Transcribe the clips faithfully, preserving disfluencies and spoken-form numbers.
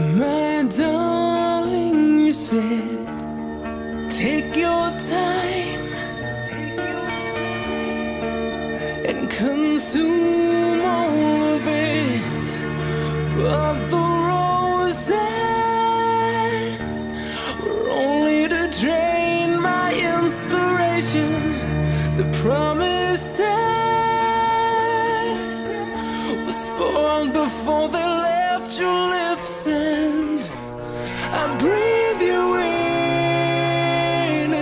My darling, you said, take your time and consume all of it, but the roses were only to drain my inspiration. The promises were spoiled before they left your lips, and I breathe you in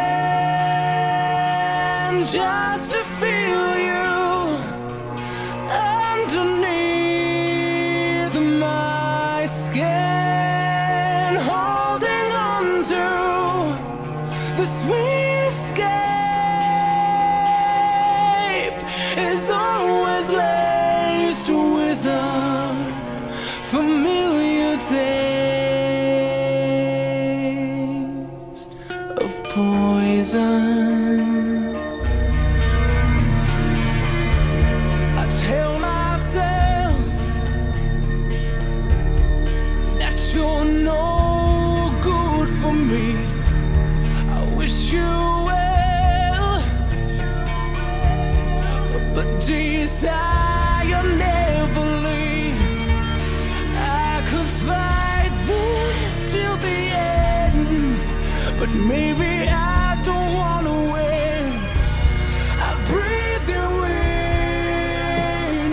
again just to feel you underneath my skin, holding on to the sweet escape is always laced with a familiar taste of poison. I tell myself that you're no good for me. I wish you well, but desire never leaves. I could fight this till the end, but maybe I don't wanna win. I breathe you in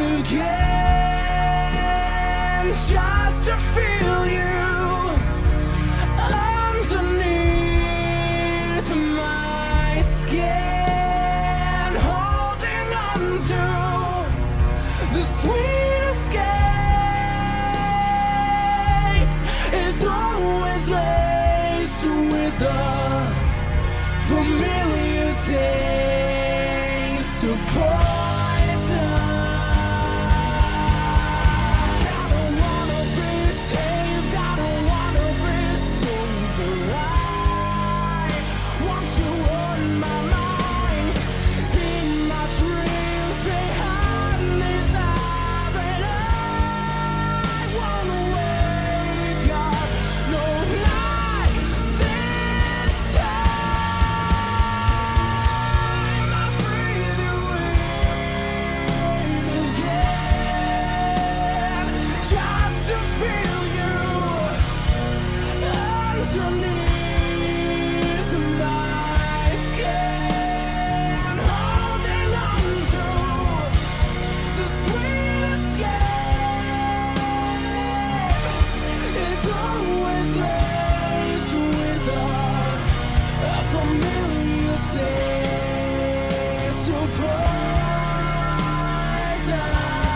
again just to feel you underneath my skin, holding on to the sweet escape is always laced with a familiar taste of poison. I don't wanna be saved, I don't wanna be sober. I want you on my mind, in my dreams, behind these eyes, and I wanna wake up, no, not this time. I breathe you in again just to feel you underneath my skin, holding on to the sweet escape is always laced with a, a familiar taste of poison.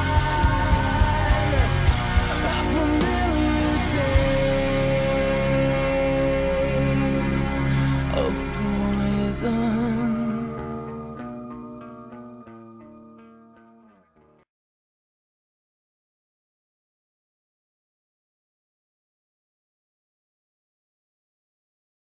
A familiar taste of poison.